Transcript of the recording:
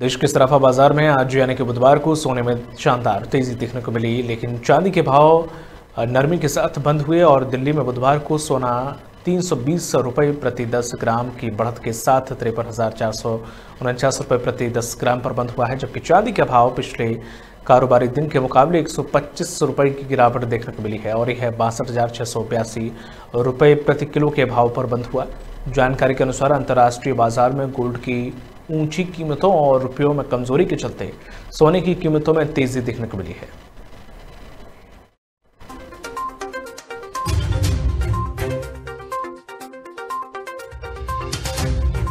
देश के सराफा बाजार में आज यानी कि बुधवार को सोने में शानदार तेजी देखने को मिली, लेकिन चांदी के भाव नरमी के साथ बंद हुए और दिल्ली में बुधवार को सोना 320 रुपये प्रति 10 ग्राम की बढ़त के साथ 53,449 रुपये प्रति 10 ग्राम पर बंद हुआ है, जबकि चांदी का भाव पिछले कारोबारी दिन के मुकाबले 125 रुपये की गिरावट देखने को मिली है और यह 62,682 रुपये प्रति किलो के भाव पर बंद हुआ। जानकारी के अनुसार अंतर्राष्ट्रीय बाजार में गोल्ड की ऊंची कीमतों और रुपयों में कमजोरी के चलते सोने की कीमतों में तेजी देखने को मिली है।